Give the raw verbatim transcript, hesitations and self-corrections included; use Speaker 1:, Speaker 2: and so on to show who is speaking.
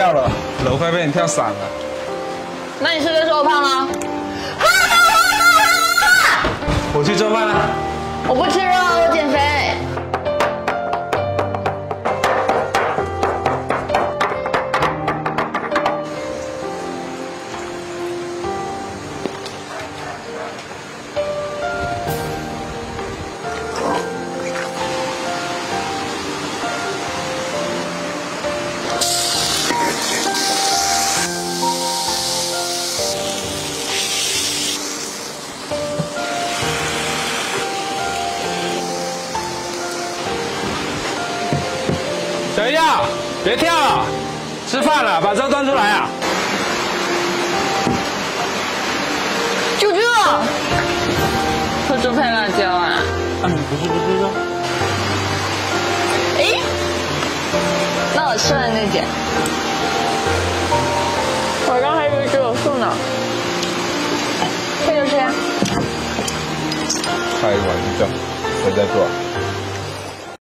Speaker 1: 跳了，楼快被你跳散了。
Speaker 2: 那你是在说我胖吗？
Speaker 1: 我去做饭了。
Speaker 2: 我不吃肉，我减肥。
Speaker 1: 等一下，别跳了，吃饭了，把粥端出来啊！
Speaker 2: 就这，喝粥配辣椒啊？
Speaker 1: 啊，你不是不是的。
Speaker 2: 哎，那我吃了那件，我刚还以为只有素呢。这就是呀。
Speaker 1: 开玩笑，谁在做？